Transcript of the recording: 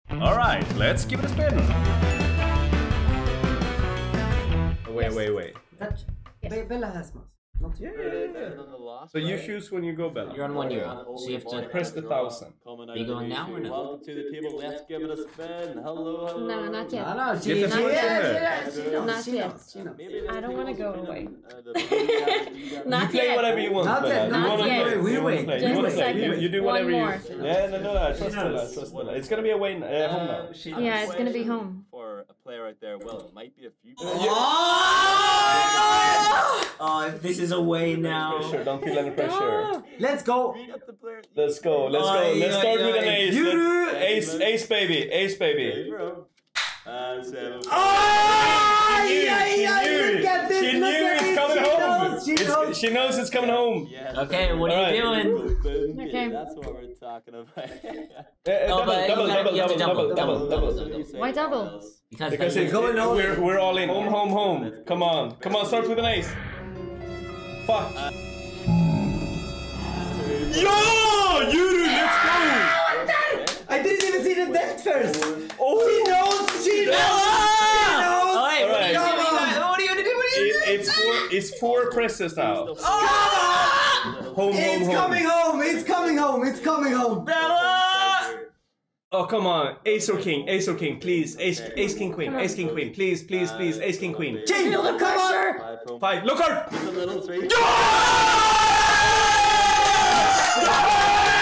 Alright, let's give it a spin. Wait. Bella has most. Not you. So you choose when you go, Bella. You're on €1, so you have to press the 1,000. Are you going now or no? Welcome to the table. Let's give it a spin. Hello. No, not yet. No, Get the first in there. Not yet. I don't want to go away. Not You play yet. whatever you want. Not Bella. yet, You not wanna yet. play. We You wanna wait. play. Just You wanna a play. second. You do One whatever more. you. Yeah, no. Trust Bella. It's gonna be away home now. Yeah, it's gonna be home. For a player right there, well, it might be a few. Oh, if this is away now. Pressure. Don't feel any pressure. Let's go. Let's go. Let's start with an ace. Ace baby. And 7. She knew it's coming home. She knows it's coming home. Okay, what are you doing? Okay. That's what we're talking about. Double. Why double? Because we're all in. Home. Come on, start with an ace. Fuck. Yo, Yuru, let's go. I didn't even see the deck first. Oh, She knows. Alright, what are you gonna do? It's 4 presses now. Home. It's coming home. Bella! Oh, come on. Ace or king, please. Ace, king, queen. Please. Ace, king, queen. King, Feel the come on. pressure. 5. Look out! A little 3.